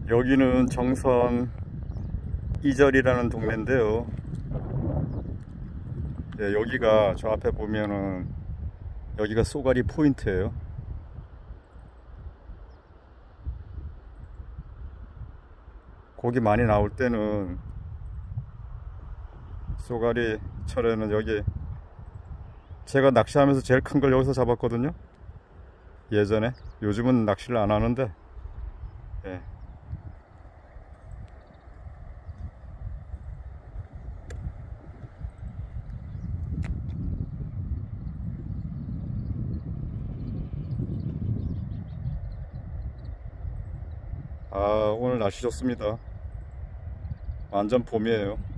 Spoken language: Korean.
여기는 정선 이절이라는 동네인데요. 네, 여기가 저 앞에 보면은 여기가 쏘가리 포인트예요. 고기 많이 나올 때는 쏘가리 철에는 여기 제가 낚시하면서 제일 큰 걸 여기서 잡았거든요. 예전에. 요즘은 낚시를 안 하는데 예. 오늘 날씨 좋습니다. 완전 봄이에요.